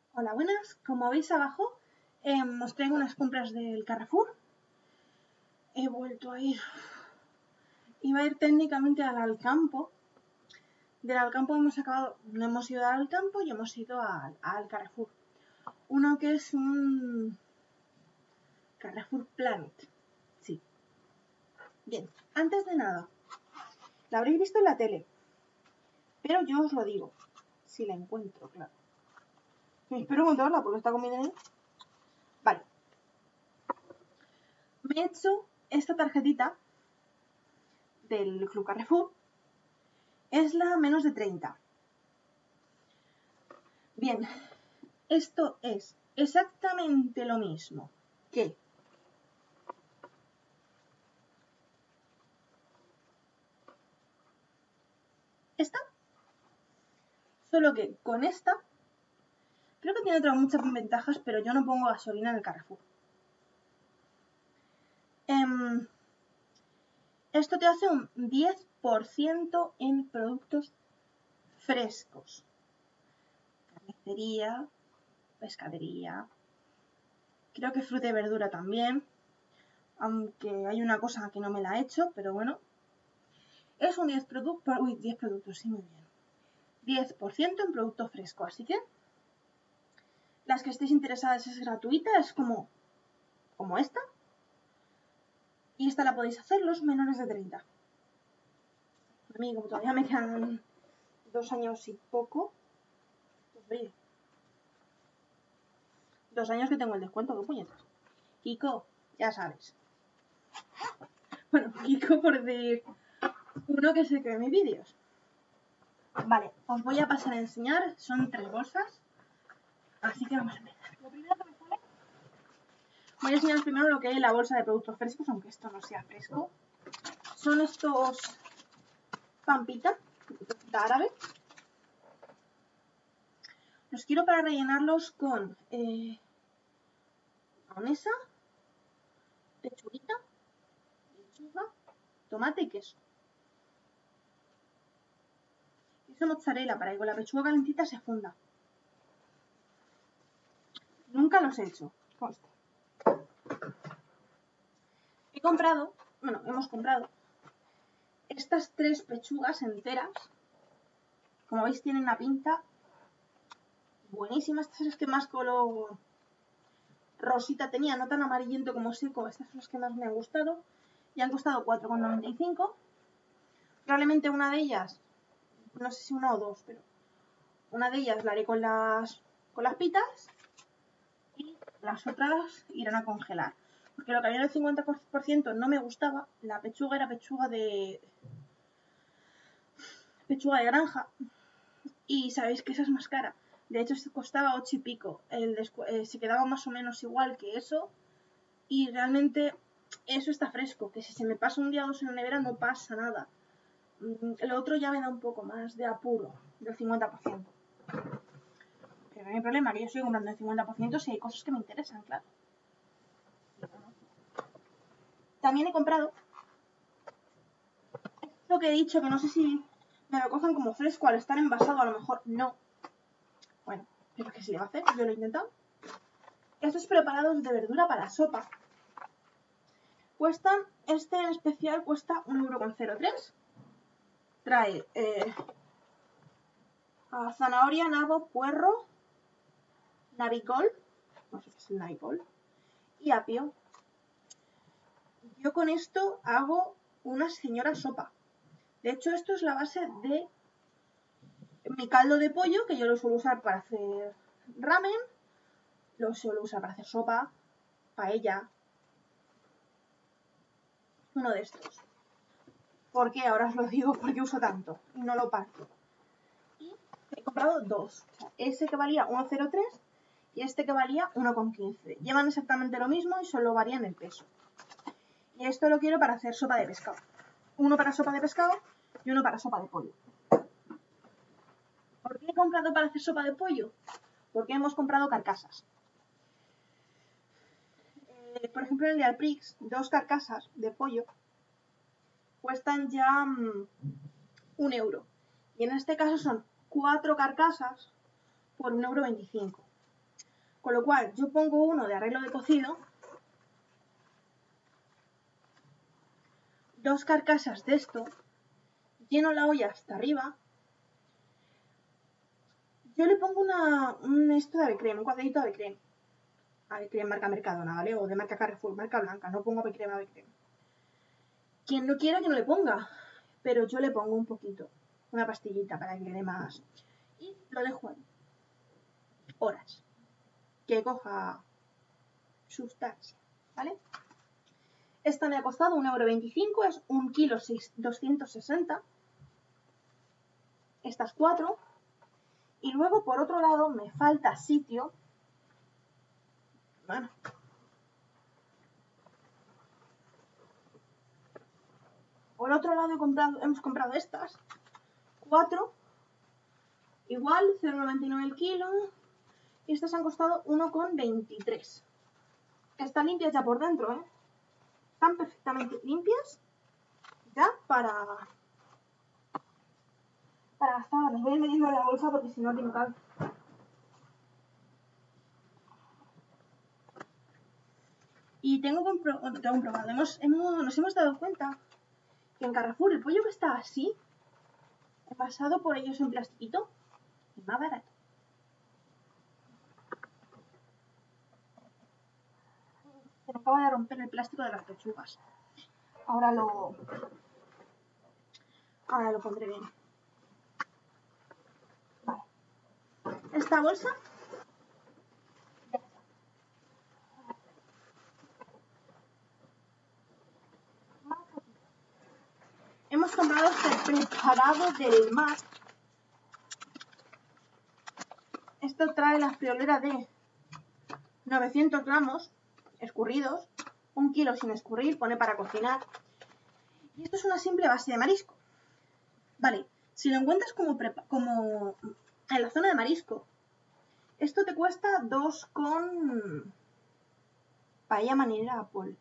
Hola, buenas. Como veis abajo, os traigo unas compras del Carrefour. He vuelto a ir. Iba a ir técnicamente al Alcampo. Del Alcampo no hemos ido al Alcampo y hemos ido al Carrefour. Uno que es un Carrefour Planet. Sí. Bien, antes de nada, la habréis visto en la tele. Pero yo os lo digo, si la encuentro, claro. Espero encontrarla porque está comiendo ahí. Vale. Me he hecho esta tarjetita del Club Carrefour. Es la menos de 30. Bien, esto es exactamente lo mismo que esta, solo que con esta creo que tiene otras muchas ventajas, pero yo no pongo gasolina en el Carrefour. Esto te hace un 10% en productos frescos. Carnicería, pescadería, creo que fruta y verdura también, aunque hay una cosa que no me la he hecho, pero bueno. Es un 10 productos, sí, muy bien. 10% en producto fresco, así que las que estéis interesadas es gratuita, es como esta. Y esta la podéis hacer los menores de 30. A mí, como todavía me quedan 2 años y poco, pues 2 años que tengo el descuento, qué puñetas. Kiko, ya sabes. Bueno, Kiko por decir uno que se cree mis vídeos. Vale, os voy a pasar a enseñar, son 3 bolsas, así que vamos a empezar. Lo primero que me sale, voy a enseñaros primero lo que es la bolsa de productos frescos, aunque esto no sea fresco. Son estos pampita árabe. Los quiero para rellenarlos con mayonesa, lechuga, tomate y queso. Queso mozzarella para que con la pechuga calentita se funda. Nunca los he hecho, consta. Hemos comprado estas 3 pechugas enteras. Como veis tienen una pinta buenísima. Estas son las que más color rosita tenía, no tan amarillento como seco. Estas son las que más me han gustado y han costado 4,95. Probablemente una de ellas, no sé si una o dos, pero una de ellas la haré con las pitas y las otras irán a congelar. Porque lo que había en el 50% no me gustaba. La pechuga era pechuga de granja y sabéis que esa es más cara. De hecho, costaba 8 y pico. Se quedaba más o menos igual que eso. Y realmente eso está fresco. Que si se me pasa un día o dos en la nevera no pasa nada. Lo otro ya me da un poco más de apuro, del 50%. Pero no hay problema, que yo estoy comprando el 50% si hay cosas que me interesan, claro. También he comprado lo que he dicho, que no sé si me lo cojan como fresco al estar envasado, a lo mejor no. Bueno, pero ¿qué se le va a hacer? Yo lo he intentado. Estos preparados de verdura para sopa cuestan, este en especial cuesta 1,03 €. Trae zanahoria, nabo, puerro, navicol, no sé qué es el navicol, y apio. Yo con esto hago una señora sopa. De hecho, esto es la base de mi caldo de pollo, que yo lo suelo usar para hacer ramen, lo suelo usar para hacer sopa, paella, uno de estos. ¿Por qué? Ahora os lo digo porque uso tanto y no lo parto. Y he comprado 2, o sea, ese que valía 1,03 y este que valía 1,15. Llevan exactamente lo mismo y solo varían el peso. Y esto lo quiero para hacer sopa de pescado. Uno para sopa de pescado y uno para sopa de pollo. ¿Por qué he comprado para hacer sopa de pollo? Porque hemos comprado carcasas. Por ejemplo, en el de Alprix, 2 carcasas de pollo cuestan ya 1 €. Y en este caso son 4 carcasas por 1,25 €. Con lo cual, yo pongo uno de arreglo de cocido, 2 carcasas de esto, lleno la olla hasta arriba. Yo le pongo esto de Avecrem, un cuadradito de Avecrem. Avecrem marca Mercadona, ¿vale? O de marca Carrefour, marca blanca. No pongo Avecrem. Quien no quiera que no le ponga, pero yo le pongo un poquito, una pastillita para que le dé más. Y lo dejo ahí. Horas. Que coja sustancia, ¿vale? Esta me ha costado 1,25 €, es 1,260 kg. Estas 4. Y luego, por otro lado, me falta sitio. Bueno. Por otro lado, hemos comprado estas. 4. Igual, 0,99 el kilo. Y estas han costado 1,23. Están limpias ya por dentro, ¿eh? Están perfectamente limpias. Ya para gastar. Las voy a ir metiendo en la bolsa porque si no tiene cabe. Y tengo comprobado, nos hemos dado cuenta que en Carrefour el pollo que está así, envasado por ellos en plastiquito, es más barato. Se me acaba de romper el plástico de las pechugas. Ahora lo pondré bien. Vale. Esta bolsa hemos comprado este preparado del mar. Esto trae la friolera de 900 gramos escurridos, 1 kilo sin escurrir, pone para cocinar. Y esto es una simple base de marisco. Vale, si lo encuentras como en la zona de marisco, esto te cuesta 2 con paella marinera Apple.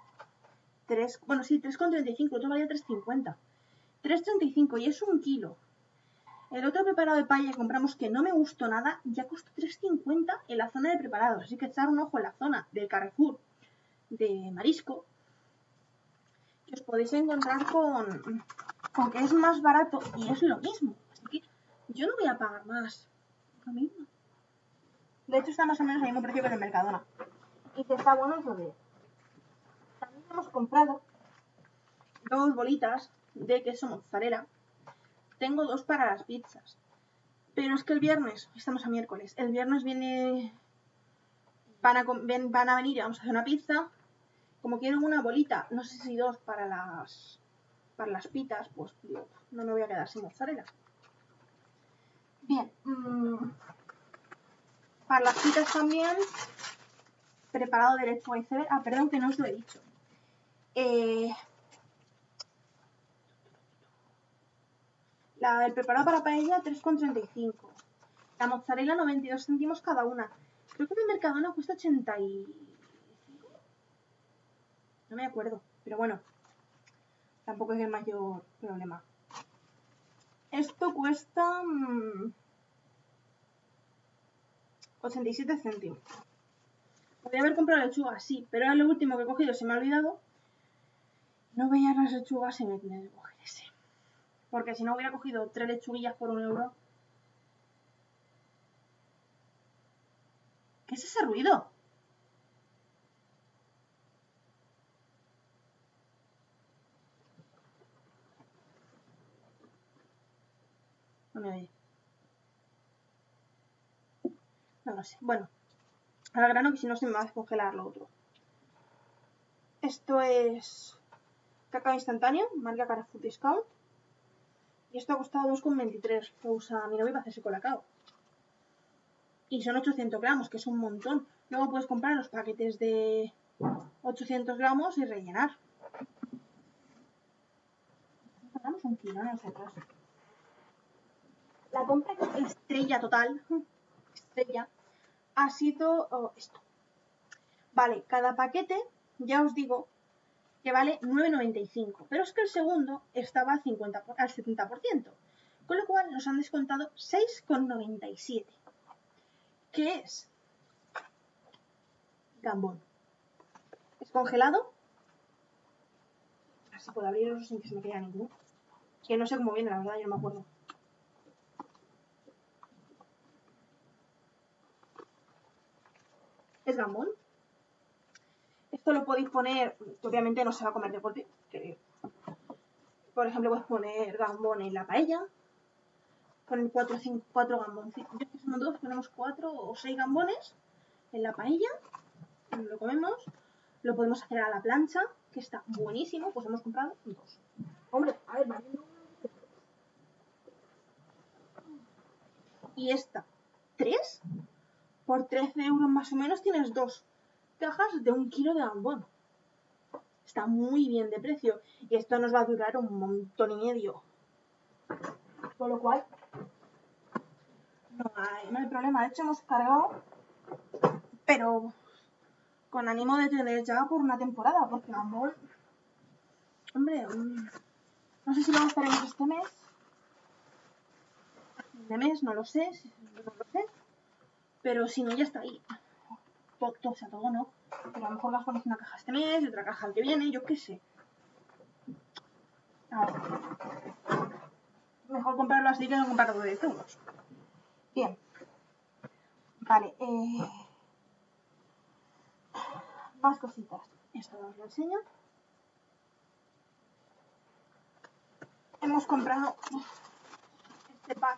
3,35, otro valía 3,50. 3,35 y es 1 kilo. El otro preparado de paella que compramos, que no me gustó nada, ya costó 3,50 en la zona de preparados. Así que echar un ojo en la zona del Carrefour de marisco, que os podéis encontrar con que es más barato y es lo mismo. Así que yo no voy a pagar más. Lo mismo. De hecho, está más o menos al mismo precio que el de Mercadona. Y que está bueno eso de... También hemos comprado 2 bolitas de queso mozzarella. Tengo 2 para las pizzas. Pero es que el viernes, estamos a miércoles, el viernes van a venir y vamos a hacer una pizza. Como quiero una bolita, no sé si 2 para las pitas, pues digo, no me voy a quedar sin mozzarella. Bien, para las pitas también, preparado de lechuga iceberg. Ah, perdón que no os lo he dicho. El preparado para paella, 3,35. La mozzarella, 92 céntimos cada una. Creo que en el Mercadona cuesta 85. No me acuerdo, pero bueno, tampoco es el mayor problema. Esto cuesta 87 céntimos. Podría haber comprado lechuga, sí, pero era lo último que he cogido, se me ha olvidado. No veía las lechugas y me tiene que coger ese. Porque si no hubiera cogido 3 lechuguillas por 1 euro. ¿Qué es ese ruido? No me oye. No lo sé. Bueno, al grano que si no se me va a descongelar lo otro. Esto es cacao instantáneo, marca Carrefour Discount. Y esto ha costado 2,23. Lo usa mi novio para hacerse colacao. Y son 800 gramos, que es un montón. Luego puedes comprar los paquetes de 800 gramos y rellenar. Compramos 1 kilo nosotros. La compra estrella total, estrella, ha sido esto. Vale, cada paquete, ya os digo, que vale 9,95. Pero es que el segundo estaba al 70%. Con lo cual nos han descontado 6,97. ¿Qué es? Gambón. Es congelado. Así puedo abrirlo sin que se me quede ninguno. Que no sé cómo viene, la verdad, yo no me acuerdo. Es gambón. Esto lo podéis poner, obviamente no se va a comer de golpe. Por ejemplo, puedes poner gambón en la paella. Poner 4 gambones. Yo que somos 2, ponemos 4 o 6 gambones en la paella. Lo comemos. Lo podemos hacer a la plancha, que está buenísimo. Pues hemos comprado 2. Hombre, a ver, valiendo. Y esta, 3. Por 13 euros más o menos tienes 2 cajas de 1 kilo de gambón. Está muy bien de precio. Y esto nos va a durar un montón y medio. Con lo cual, no hay problema. De hecho, hemos cargado, pero con ánimo de tener ya por una temporada. Porque gambón, hombre, no sé si lo gastaremos este mes. De mes, no lo sé. Pero si no, ya está ahí. O sea, todo no. Pero a lo mejor gastamos una caja este mes y otra caja el que viene, yo qué sé. A ver. Mejor comprarlo así que no comprarlo de 10 euros. Bien. Vale. Más cositas. Esto os lo enseño. Hemos comprado este pack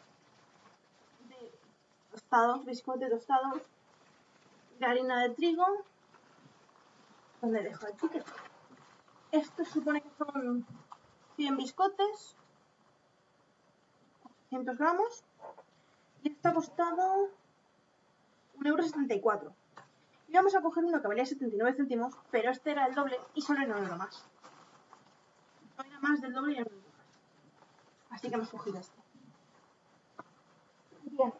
de tostados, biscotes tostados de harina de trigo. ¿Dónde dejo el ticket? Esto supone que son 100 biscotes, 800 gramos. Y esto ha costado 1,74 €. Y vamos a coger uno que valía 79 céntimos, pero este era el doble y solo era 1 euro más. No era más del doble y era 1 euro más. Así que hemos cogido este. Bien.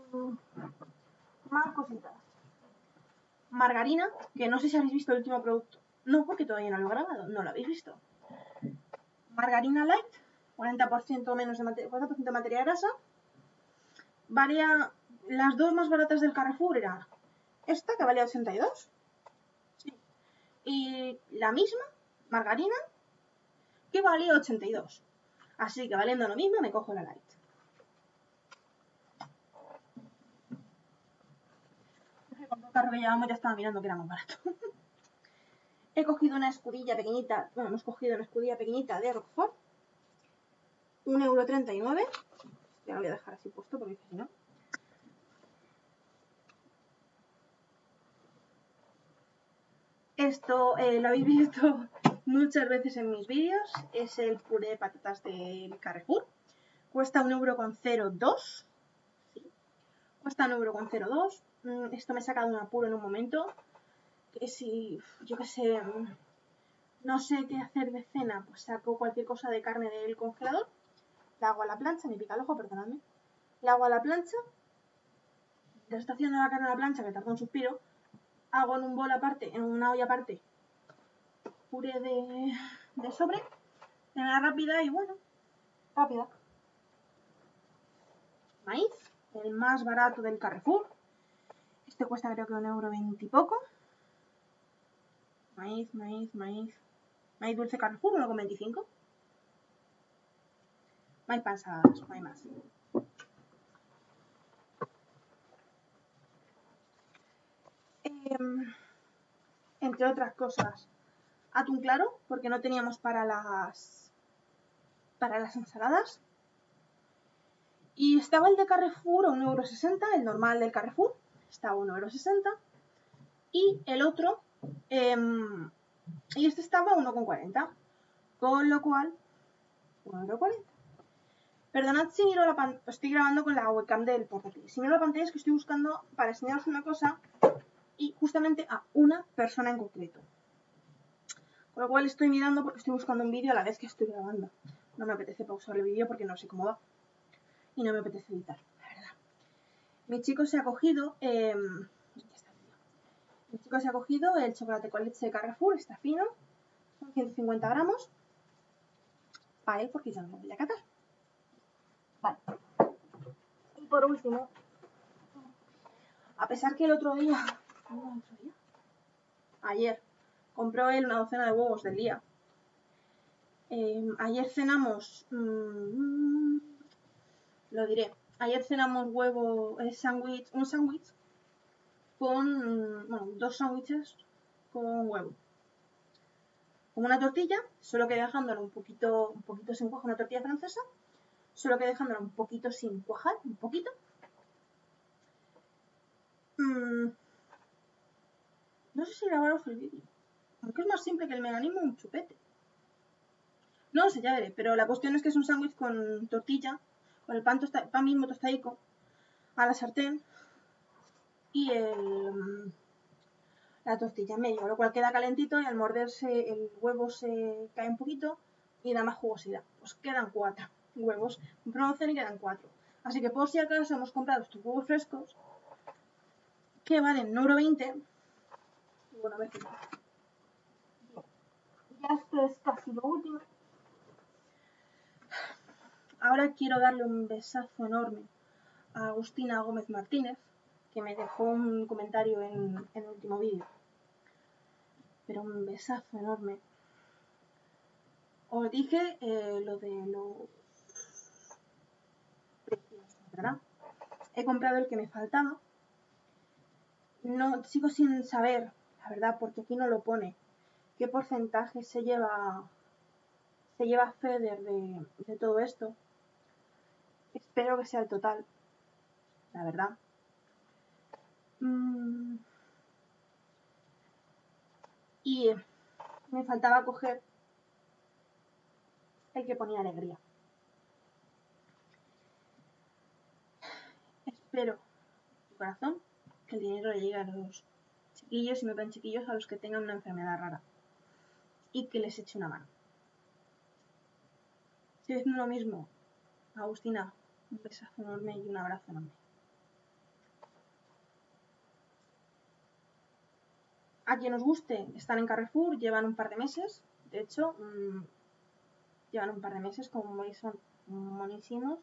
Más cositas. Margarina, que no sé si habéis visto el último producto. No, porque todavía no lo he grabado. No lo habéis visto. Margarina light, 40% menos de 40% de materia grasa. Valía, las dos más baratas del Carrefour era esta, que valía 82. Sí. Y la misma, margarina, que valía 82. Así que valiendo lo mismo, me cojo la light. Con todo el carro que llevamos ya estaba mirando que era más barato. He cogido una escudilla pequeñita, bueno, hemos cogido una escudilla pequeñita de Roquefort. 1,39 €. Ya lo voy a dejar así puesto porque si no. Esto lo habéis visto muchas veces en mis vídeos. Es el puré de patatas del Carrefour. Cuesta 1,02 €. Sí. Cuesta 1,02 €. Esto me saca de un apuro en un momento. Que si, yo qué sé, no sé qué hacer de cena, pues saco cualquier cosa de carne del congelador. La hago a la plancha, me pica el ojo, perdonadme. La hago a la plancha. Ya está haciendo la carne a la plancha, que tarda un suspiro. Hago en un bol aparte, en una olla aparte, puré de sobre, de manera rápida y bueno, rápida. Maíz, el más barato del Carrefour. Este cuesta creo que 1,20 € y poco. Maíz. Maíz dulce Carrefour, 1,25 €. Maíz pansadas, no hay más. Entre otras cosas, atún claro, porque no teníamos para las ensaladas. Y estaba el de Carrefour a 1,60 €, el normal del Carrefour, estaba a 1,60 €. Y el otro, y este estaba a 1,40 €. Con lo cual, 1,40 €. Perdonad si miro la pantalla, estoy grabando con la webcam del portátil. Si miro la pantalla es que estoy buscando para enseñaros una cosa y justamente a una persona en concreto. Con lo cual estoy mirando porque estoy buscando un vídeo a la vez que estoy grabando. No me apetece pausar el vídeo porque no sé cómo va. Y no me apetece editar, la verdad. Mi chico se ha cogido... el chocolate con leche de Carrefour, está fino. Son 150 gramos. Para él porque yo no lo voy a catar. Vale. Y por último, a pesar que el otro día... ayer. Compró él una docena de huevos del día. Ayer cenamos, lo diré, ayer cenamos un sándwich con, bueno, 2 sándwiches con huevo. Como una tortilla, solo que dejándolo un poquito sin cuajar, una tortilla francesa, solo que dejándolo un poquito sin cuajar, un poquito. No sé si grabaros el vídeo, aunque es más simple que el mecanismo un chupete. No sé, ya veré, pero la cuestión es que es un sándwich con tortilla, con el pan mismo tostadico, a la sartén y la tortilla en medio, lo cual queda calentito y al morderse el huevo se cae un poquito y da más jugosidad. Pues quedan 4 huevos, compramos y quedan 4. Así que por si acaso hemos comprado estos huevos frescos que valen 1,20 €. Bueno, a ver si ya esto es casi lo último. Ahora quiero darle un besazo enorme a Agustina Gómez Martínez, que me dejó un comentario en el último vídeo. Pero un besazo enorme. Os dije lo de los precios, ¿verdad? He comprado el que me faltaba. No, sigo sin saber, la verdad, porque aquí no lo pone, qué porcentaje se lleva FEDER de todo esto. Espero que sea el total, la verdad. Y me faltaba coger el que ponía alegría. Espero, de corazón, que el dinero le llegue a los chiquillos, y me ven chiquillos, a los que tengan una enfermedad rara, y que les eche una mano. Si es lo mismo, Agustina, un besazo enorme y un abrazo enorme. A quien os guste, están en Carrefour, llevan un par de meses. De hecho, llevan un par de meses, como veis son monísimos.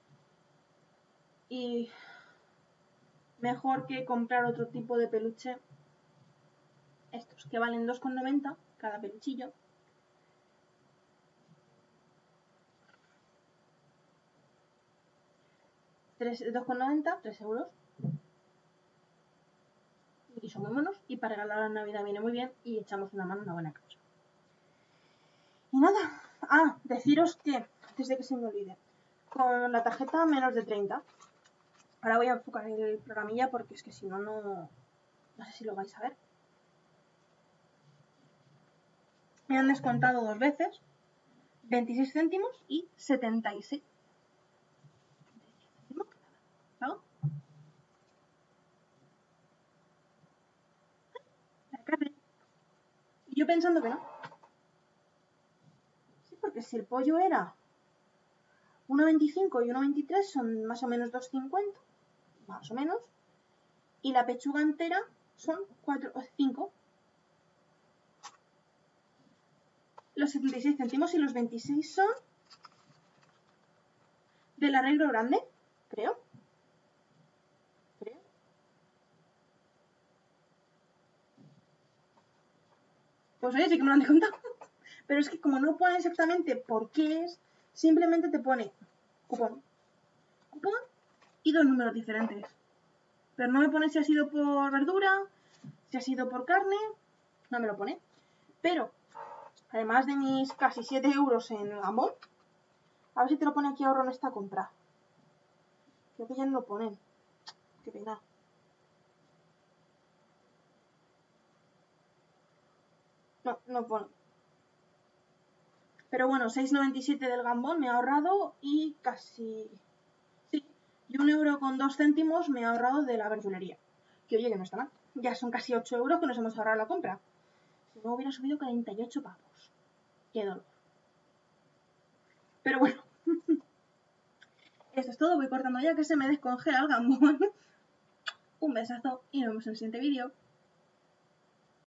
Y mejor que comprar otro tipo de peluche, estos que valen 2,90 cada peluchillo. $2,90, 3 €. Y son muy monos, y para regalar a la Navidad viene muy bien, y echamos una mano a una buena causa. Y nada, deciros que, antes de que se me olvide, con la tarjeta menos de 30, ahora voy a enfocar el programilla porque es que si no, no sé si lo vais a ver. Me han descontado 2 veces, 26 céntimos y 76. ¿Pago? La carne. Y yo pensando que no. Sí, porque si el pollo era 1,25 y 1,23 son más o menos 2,50, más o menos, y la pechuga entera son 4 o 5. Los 76 céntimos y los 26 son del arreglo grande, creo. Pues oye, sí que me lo han descontado. Pero es que como no pone exactamente por qué es, simplemente te pone cupón y 2 números diferentes. Pero no me pone si ha sido por verdura, si ha sido por carne, no me lo pone. Pero, además de mis casi 7 € en el Gambón, a ver si te lo pone aquí ahorro en esta compra. Creo que ya no lo ponen. Qué pena. No pone. Pero bueno, 6,97 del Gambón me ha ahorrado y casi... Sí, y 1,02 € me ha ahorrado de la verdulería. Que oye, que no está mal. Ya son casi 8 € que nos hemos ahorrado la compra. Si no, hubiera subido 48 pavos. Qué dolor. Pero bueno. Esto es todo. Voy cortando ya que se me descongela el Gambón. Un besazo y nos vemos en el siguiente vídeo.